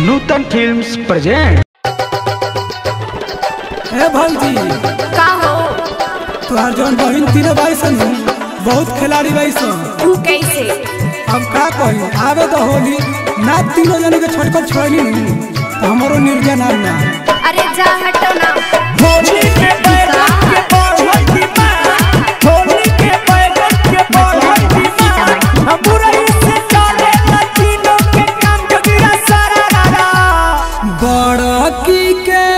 नूतन films present. ए भौजी का हो तुहार जौन बहिन तीनों बाईसन बहुत खिलाड़ी बाईसन। तू कैसे अब का कही आवे तो होली ना तीनों जने के छोटकर छोड़ी तो हमारो निर्जन ना। अरे जा हटो ना होली के बैगन के बढ़ई दीवार, होली के बैगन के बढ़ई दीवार, हम बुराई से चले ना तीनों के काम जगिरा सारा रारा। बड़की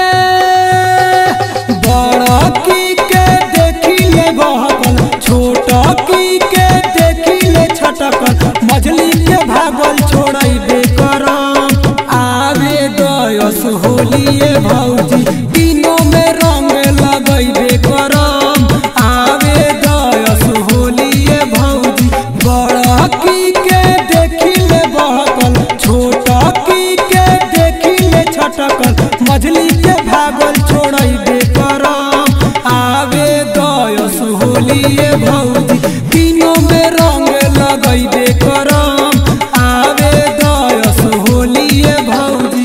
के देखी ले बहकल, छोटकी के देखी ले छटकल, मछली के भागल छोड़ई बेकरम। आवे दयस होलिए भौजी तीनों में रंग लगैबे करम। आवे दयस होलिए भौजी बड़की के देखी ले बहकल, छोटकी के देखी ले छटकल, मछली के भागल छोड़ैबे करम। आवे दयस होलिए भौजी तीनों में रंग लगैबे करम। आवे दयस होलिए भौजी।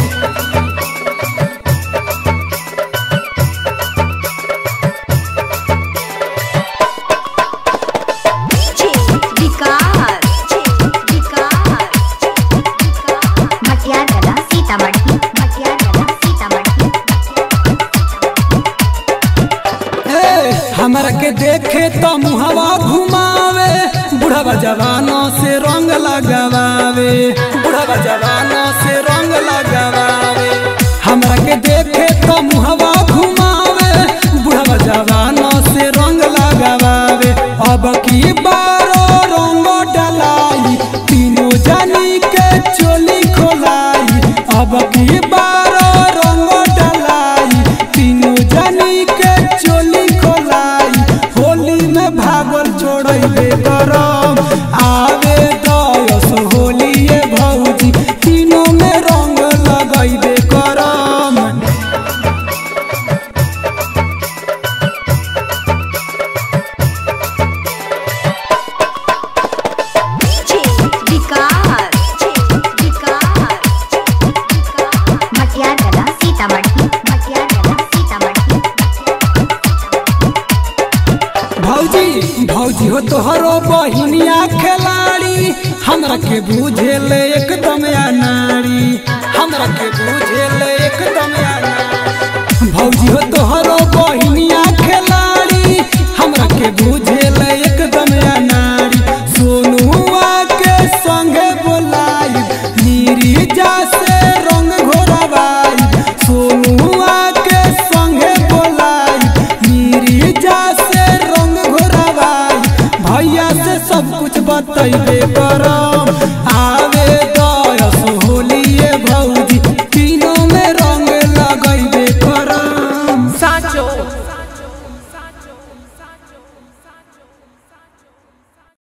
हमरा के देखे तो मुहवा घुमावे, बुढ़वा जवानों से रंग लगावे, बुढ़वा जवानों से रंग लगावे। हमरा के देखे तो मुहवा घुमावे, बुढ़वा जवानों से रंग लगावे। अब की बारो रंग डलाई, तीनों जानी के चोली खोलाई। अब की बारो रंग डलाई, तीनों जानी के चोली खोलाई। होली में भागल छोड़ैबे करम। आवे दयस होलिए भौजी तीनों में रंग लगैबे करम। भौजी हो तोहरो बहिनिया खिलाड़ी, हमरा के बुझेल एकदम अनाड़ी, हमरा के बुझेल एकदम अनाड़ी। भौजी हो तोहरो बहिनिया खिलाड़ी, हमरा के बुझेल एकदम अनाड़ी। सोनुआ के संगे बोलाई, नीरिजा से रंग घोरवाई। सोनुआ के संगे बोलाई, नीरिजा से रंग घोरवाई। भैया से सब कुछ बतैबे करम।